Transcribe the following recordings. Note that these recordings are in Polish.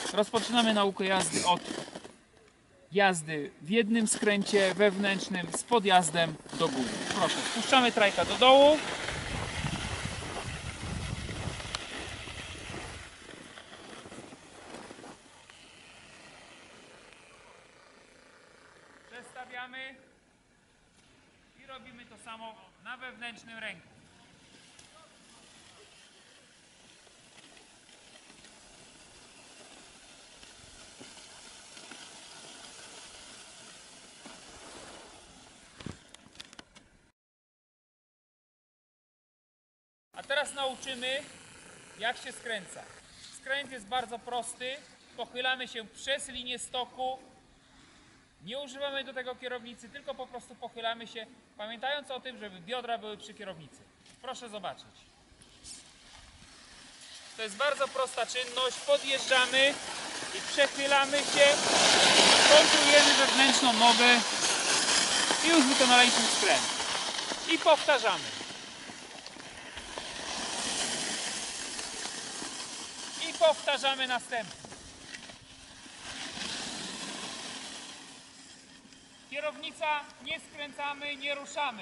Rozpoczynamy naukę jazdy od jazdy w jednym skręcie wewnętrznym z podjazdem do góry. Proszę, spuszczamy trajka do dołu. Przestawiamy i robimy to samo na wewnętrznym ręku. A teraz nauczymy, jak się skręca. Skręt jest bardzo prosty. Pochylamy się przez linię stoku. Nie używamy do tego kierownicy, tylko po prostu pochylamy się, pamiętając o tym, żeby biodra były przy kierownicy. Proszę zobaczyć. To jest bardzo prosta czynność. Podjeżdżamy i przechylamy się. Kontrujemy wewnętrzną nogę i już wykonaliśmy skręt. I powtarzamy. I powtarzamy następnie. Kierownica, nie skręcamy, nie ruszamy.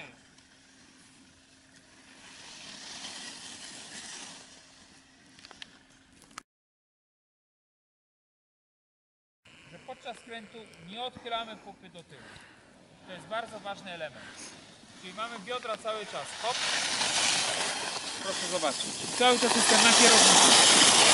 Że podczas skrętu nie odchylamy pupy do tyłu. To jest bardzo ważny element. Czyli mamy biodra cały czas. Hop. Proszę zobaczyć. Cały czas jestem na kierownicy.